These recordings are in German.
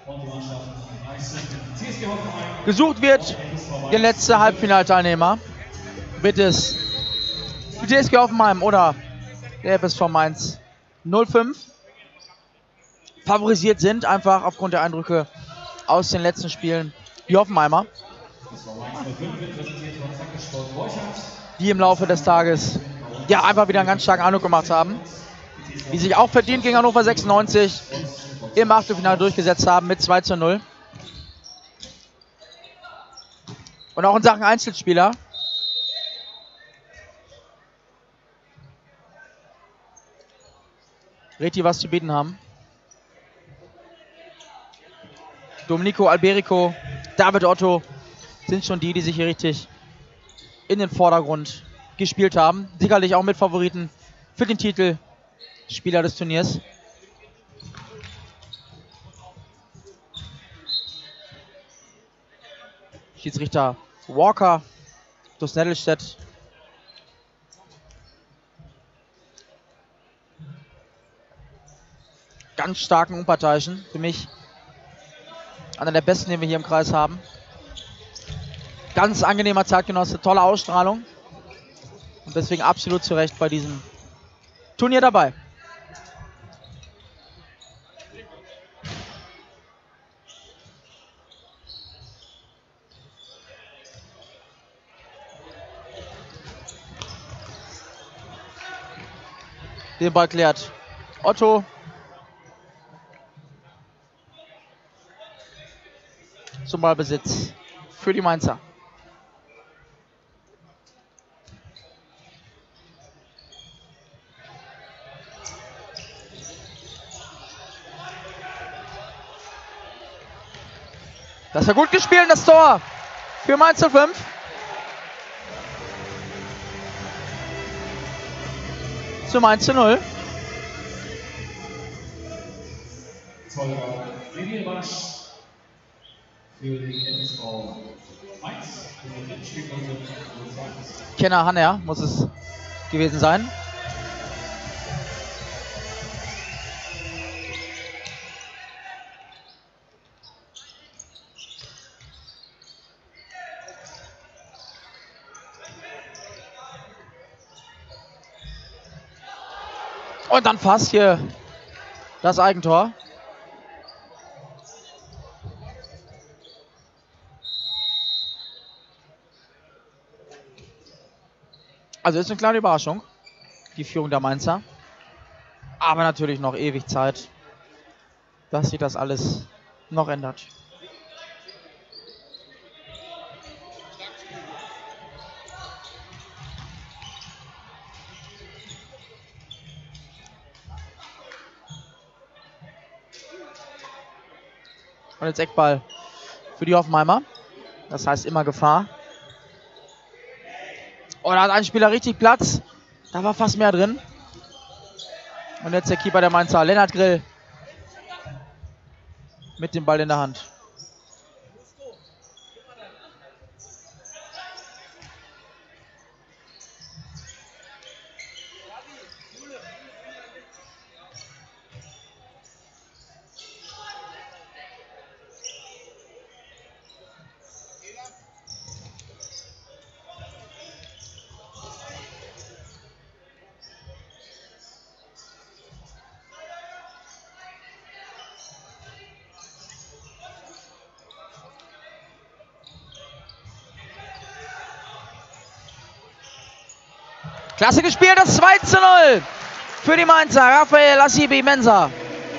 Gesucht wird der letzte Halbfinalteilnehmer. Bitte es die TSG Hoffenheim oder der FSV Mainz 05 favorisiert sind, einfach aufgrund der Eindrücke aus den letzten Spielen. Die Hoffenheimer, die im Laufe des Tages ja einfach wieder einen ganz starken Eindruck gemacht haben, die sich auch verdient gegen Hannover 96 im Achtelfinale durchgesetzt haben mit 2:0. Und auch in Sachen Einzelspieler richtig was zu bieten haben. Domenico Alberico, David Otto sind schon die sich hier richtig in den Vordergrund gespielt haben. Sicherlich auch mit Favoriten für den Titel Spieler des Turniers. Schiedsrichter Walker, durch Nettelstedt. Ganz starken Unparteiischen. Für mich einer der besten, den wir hier im Kreis haben. Ganz angenehmer Zeitgenosse, tolle Ausstrahlung. Und deswegen absolut zu Recht bei diesem Turnier dabei. Den Ball klärt Otto. Zum Ballbesitz für die Mainzer. Das war gut gespielt, das Tor für Mainz 05. Zum 1:0. Kenner Hanner muss es gewesen sein. Und dann fast hier das Eigentor. Also ist eine kleine Überraschung, die Führung der Mainzer. Aber natürlich noch ewig Zeit, dass sich das alles noch ändert. Und jetzt Eckball für die Hoffenheimer. Das heißt immer Gefahr. Oh, da hat ein Spieler richtig Platz. Da war fast mehr drin. Und jetzt der Keeper der Mainzer, Lennart Grill, mit dem Ball in der Hand. Klasse gespielt, das 2:0 für die Mainzer. Raphael Assibi-Mensah.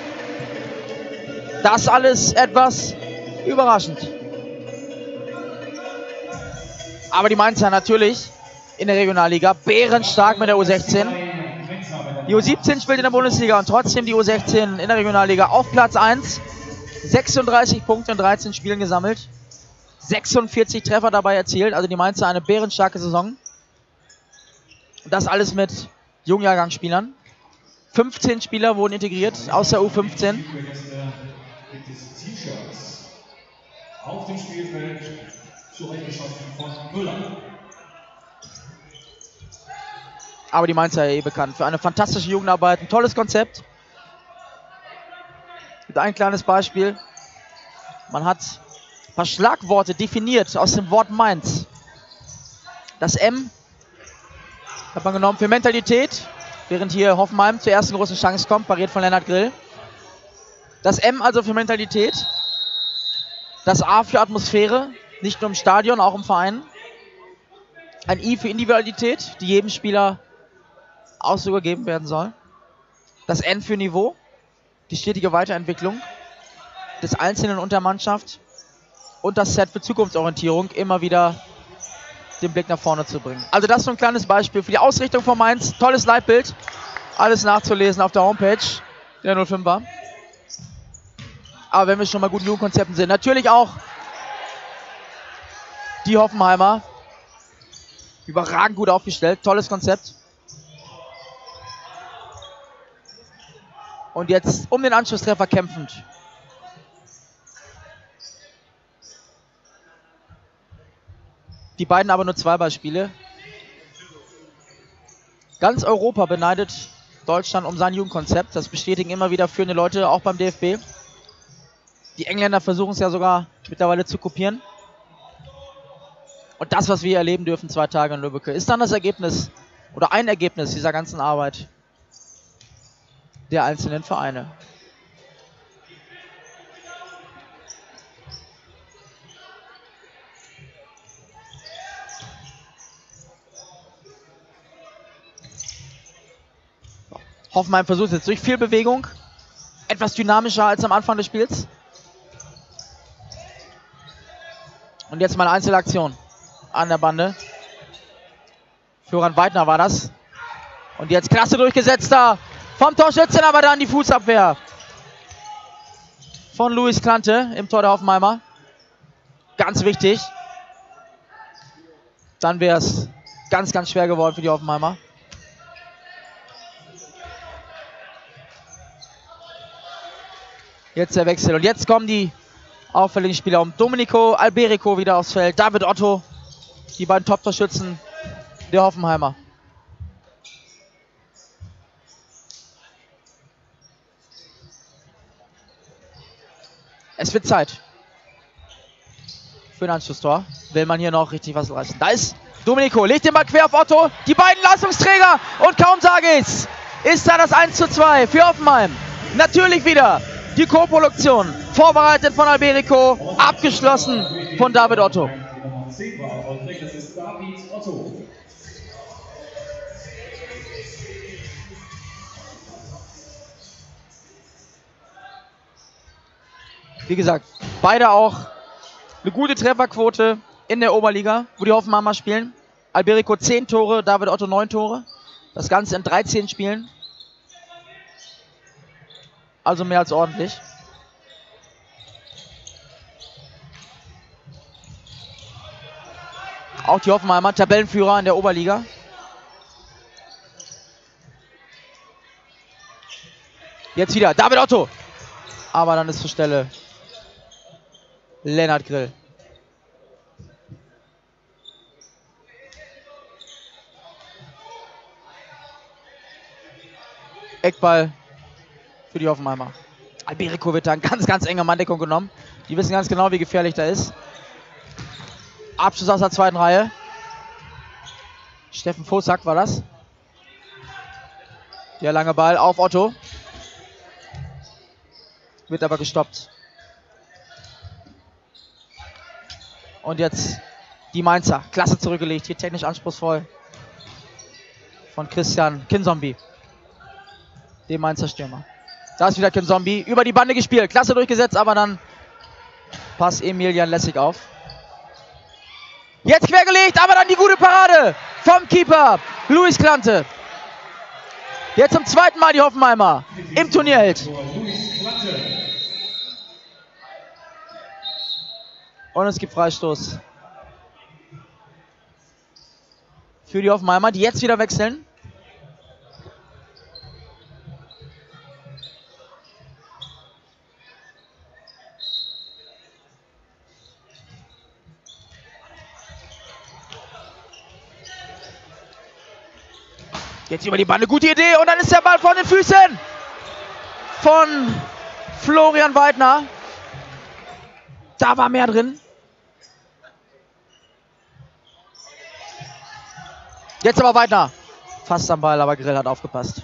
Das alles etwas überraschend. Aber die Mainzer natürlich in der Regionalliga bärenstark mit der U16. Die U17 spielt in der Bundesliga und trotzdem die U16 in der Regionalliga auf Platz 1. 36 Punkte in 13 Spielen gesammelt. 46 Treffer dabei erzielt. Also die Mainzer eine bärenstarke Saison. Das alles mit Jungjahrgangsspielern. 15 Spieler wurden integriert aus der U15. Auf dem Spielfeld zurechtgeschossen von Müller. Aber die Mainzer ja bekannt für eine fantastische Jugendarbeit, ein tolles Konzept. Mit ein kleines Beispiel. Man hat ein paar Schlagworte definiert aus dem Wort Mainz. Das M hat man genommen für Mentalität, während hier Hoffenheim zur ersten großen Chance kommt, pariert von Lennart Grill. Das M also für Mentalität. Das A für Atmosphäre, nicht nur im Stadion, auch im Verein. Ein I für Individualität, die jedem Spieler ausgegeben werden soll. Das N für Niveau, die stetige Weiterentwicklung des Einzelnen und der Mannschaft. Und das Z für Zukunftsorientierung, immer wieder den Blick nach vorne zu bringen. Also das ist so ein kleines Beispiel für die Ausrichtung von Mainz. Tolles Leitbild. Alles nachzulesen auf der Homepage der 05er. Aber wenn wir schon mal guten Jugendkonzepten sind, natürlich auch die Hoffenheimer. Überragend gut aufgestellt. Tolles Konzept. Und jetzt um den Anschlusstreffer kämpfend. Die beiden aber nur 2 Beispiele. Ganz Europa beneidet Deutschland um sein Jugendkonzept. Das bestätigen immer wieder führende Leute, auch beim DFB. Die Engländer versuchen es ja sogar mittlerweile zu kopieren. Und das, was wir erleben dürfen 2 Tage in Lübbecke, ist dann das Ergebnis oder ein Ergebnis dieser ganzen Arbeit der einzelnen Vereine. Hoffenheim versucht jetzt durch viel Bewegung, etwas dynamischer als am Anfang des Spiels. Und jetzt mal eine Einzelaktion an der Bande. Florian Weidner war das. Und jetzt klasse durchgesetzter vom Torschützen, aber dann die Fußabwehr von Luis Klante im Tor der Hoffenheimer. Ganz wichtig. Dann wäre es ganz, ganz schwer geworden für die Hoffenheimer. Jetzt der Wechsel. Und jetzt kommen die auffälligen Spieler um. Domenico Alberico wieder aufs Feld. David Otto. Die beiden Top-Torschützen der Hoffenheimer. Es wird Zeit für ein Anschlusstor. Will man hier noch richtig was leisten. Da ist Domenico. Legt den Ball quer auf Otto. Die beiden Leistungsträger. Und kaum sage ich's, ist da das 1:2 für Hoffenheim. Natürlich wieder die Co-Produktion, vorbereitet von Alberico, abgeschlossen von David Otto. Wie gesagt, beide auch eine gute Trefferquote in der Oberliga, wo die Hoffenheimer spielen. Alberico 10 Tore, David Otto 9 Tore. Das Ganze in 13 Spielen. Also mehr als ordentlich. Auch die Hoffenheimer, Tabellenführer in der Oberliga. Jetzt wieder David Otto. Aber dann ist zur Stelle Lennart Grill. Eckball für die Hoffenheimer. Alberico wird da in ganz, ganz enger Manndeckung genommen. Die wissen ganz genau, wie gefährlich der ist. Abschluss aus der zweiten Reihe. Steffen Vosack war das. Der lange Ball auf Otto. Wird aber gestoppt. Und jetzt die Mainzer. Klasse zurückgelegt. Hier technisch anspruchsvoll. Von Christian Kinzombie. Dem Mainzer Stürmer. Da ist wieder Kinzombie. Über die Bande gespielt. Klasse durchgesetzt, aber dann passt Emilian lässig auf. Jetzt quergelegt, aber dann die gute Parade vom Keeper Luis Klante. Jetzt zum zweiten Mal die Hoffenheimer im Turnierheld. Und es gibt Freistoß für die Hoffenheimer, die jetzt wieder wechseln. Jetzt über die Bande, gute Idee und dann ist der Ball vor den Füßen von Florian Weidner. Da war mehr drin. Jetzt aber weiter. Fast am Ball, aber Grill hat aufgepasst.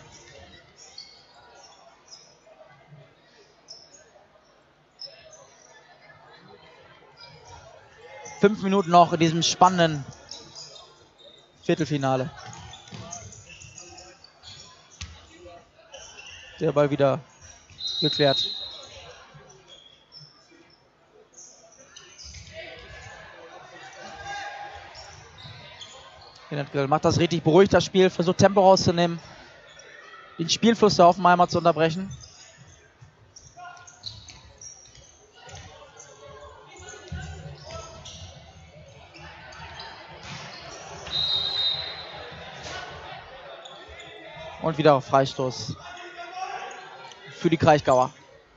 Fünf Minuten noch in diesem spannenden Viertelfinale. Der Ball wieder geklärt. Lennart Grill macht das richtig beruhigt, das Spiel, versucht Tempo rauszunehmen, den Spielfluss der Hoffenheimer zu unterbrechen. Und wieder Freistoß für die Kraichgauer.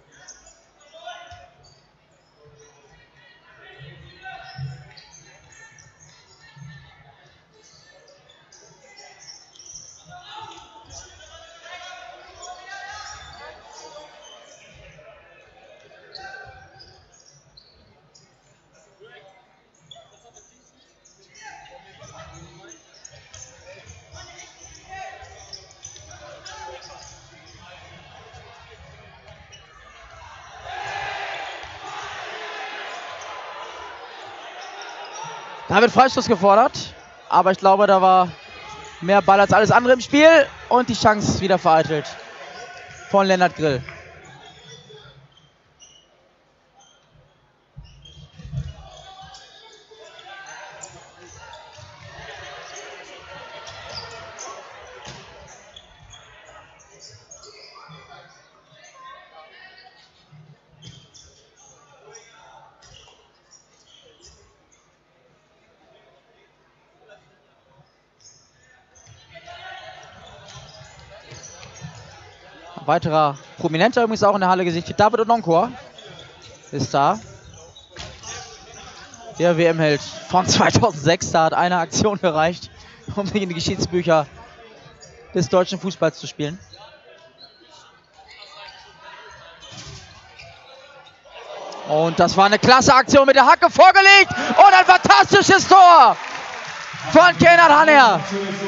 Da wird Freistoß gefordert, aber ich glaube, da war mehr Ball als alles andere im Spiel und die Chance wieder vereitelt von Lennart Grill. Weiterer Prominenter übrigens auch in der Halle gesichtet. David Ononkor ist da. Der WM-Held von 2006. Da hat eine Aktion gereicht, um sich in die Geschichtsbücher des deutschen Fußballs zu spielen. Und das war eine klasse Aktion mit der Hacke vorgelegt. Und ein fantastisches Tor von Kenan Haner.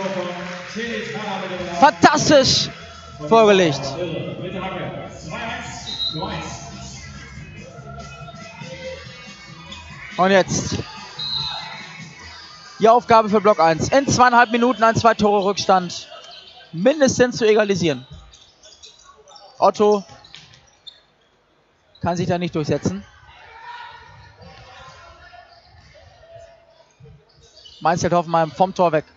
Fantastisch vorgelegt. Und jetzt die Aufgabe für Block 1. In 2,5 Minuten ein 2-Tore-Rückstand mindestens zu egalisieren. Otto kann sich da nicht durchsetzen. Mainz hält Hoffenheim vom Tor weg.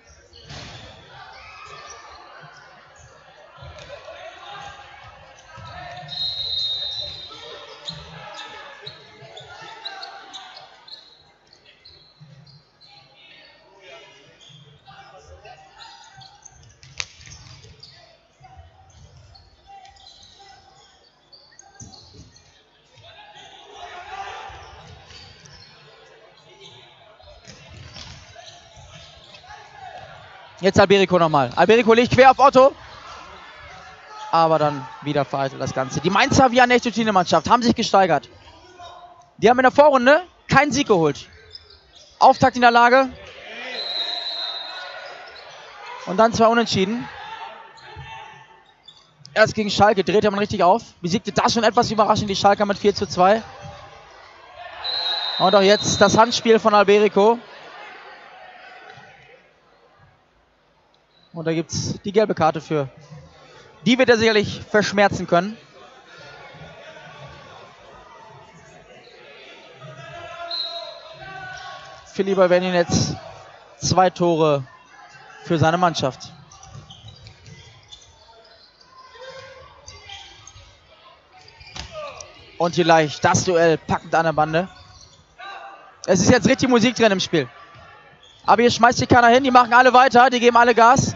Jetzt Alberico nochmal. Alberico legt quer auf Otto. Aber dann wieder vereitelt das Ganze. Die Mainzer wie eine echte Mannschaft haben sich gesteigert. Die haben in der Vorrunde keinen Sieg geholt. Auftakt in der Lage. Und dann 2 Unentschieden. Erst gegen Schalke drehte man richtig auf. Besiegte das schon etwas überraschend die Schalker mit 4:2. Und auch jetzt das Handspiel von Alberico. Und da gibt es die gelbe Karte für. Die wird er sicherlich verschmerzen können. Philipp Bernin jetzt 2 Tore für seine Mannschaft. Und hier gleich das Duell packend an der Bande. Es ist jetzt richtig Musik drin im Spiel. Aber hier schmeißt sich keiner hin, die machen alle weiter, die geben alle Gas.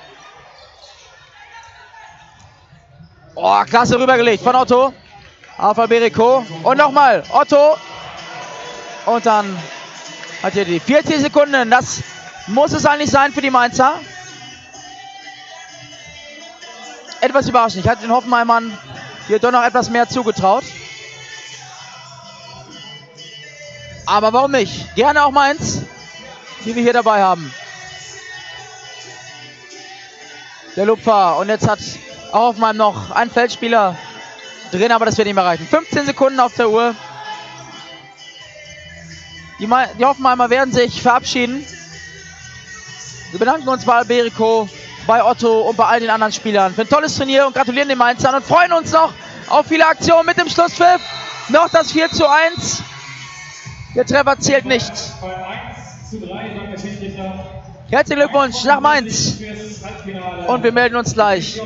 Oh, klasse rübergelegt von Otto auf Alberico. Und nochmal Otto. Und dann hat hier die 40 Sekunden. Das muss es eigentlich sein für die Mainzer. Etwas überraschend. Ich hatte den Hoffenheimern hier doch noch etwas mehr zugetraut. Aber warum nicht? Gerne auch Mainz, die wir hier dabei haben. Der Lupfer. Und jetzt hat auch Hoffenheim noch einen Feldspieler drin, aber das wird nicht mehr reichen. 15 Sekunden auf der Uhr. Die Hoffenheimer werden sich verabschieden. Wir bedanken uns bei Alberico, bei Otto und bei all den anderen Spielern für ein tolles Turnier und gratulieren den Mainzern und freuen uns noch auf viele Aktionen mit dem Schlusspfiff. Noch das 4:1. Der Treffer zählt nicht. Herzlichen Glückwunsch nach Mainz. Und wir melden uns gleich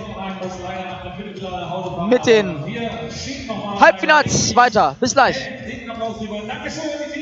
mit den Halbfinals weiter. Bis gleich. Dankeschön.